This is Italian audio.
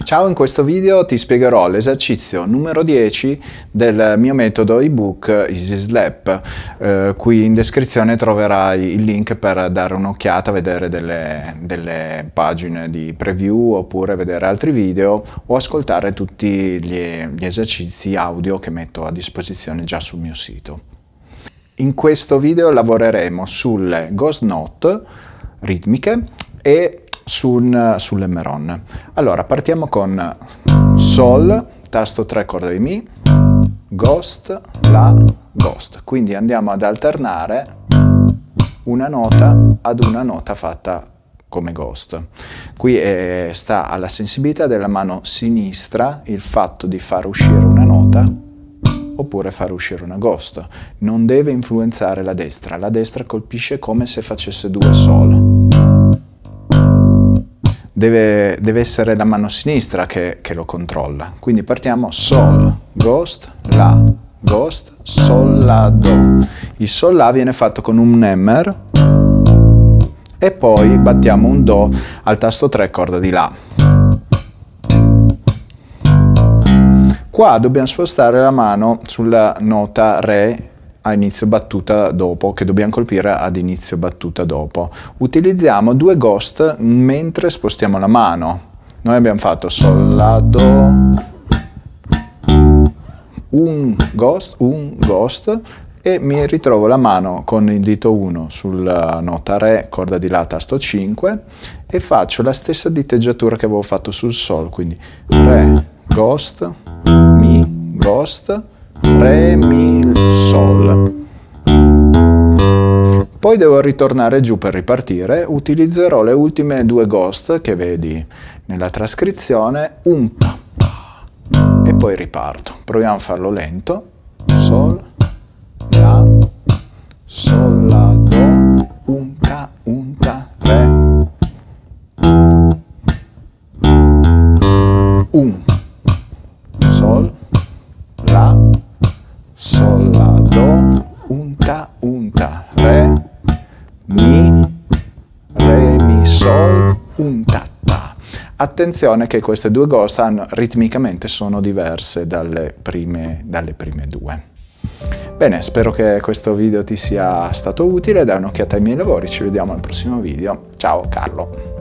Ciao, in questo video ti spiegherò l'esercizio numero 10 del mio metodo ebook Easy Slap. Qui in descrizione troverai il link per dare un'occhiata, vedere delle pagine di preview oppure vedere altri video o ascoltare tutti gli esercizi audio che metto a disposizione già sul mio sito. In questo video lavoreremo sulle ghost note ritmiche e sull'Emeron. Allora, partiamo con Sol, tasto 3, corda di Mi, Ghost, La, Ghost. Quindi andiamo ad alternare una nota ad una nota fatta come Ghost. Qui sta alla sensibilità della mano sinistra il fatto di far uscire una nota oppure far uscire una Ghost. Non deve influenzare la destra colpisce come se facesse due Sol. Deve essere la mano sinistra che lo controlla. Quindi partiamo Sol, Ghost, La, Ghost, Sol, La, Do. Il Sol, La viene fatto con un Hammer e poi battiamo un Do al tasto 3, corda di La. Qua dobbiamo spostare la mano sulla nota Re a inizio battuta dopo, che dobbiamo colpire ad inizio battuta dopo. Utilizziamo due Ghost mentre spostiamo la mano. Noi abbiamo fatto Sol, La, Do, un Ghost e mi ritrovo la mano con il dito 1 sulla nota Re, corda di La, tasto 5 e faccio la stessa diteggiatura che avevo fatto sul Sol, quindi Re, Ghost, Mi, Ghost, Re, Mi, Sol. Poi devo ritornare giù per ripartire. Utilizzerò le ultime due Ghost che vedi nella trascrizione, un pa, pa, e poi riparto. Proviamo a farlo lento. Sol, La, Sol, La, Do, un ta, Re, un, Sol, La, Sol, La, Do, un ta, Re, Mi, Re, Mi, Sol, un ta, ta. Attenzione che queste due Ghost ritmicamente sono diverse dalle prime due. Bene, spero che questo video ti sia stato utile, dai un'occhiata ai miei lavori, ci vediamo al prossimo video. Ciao Carlo!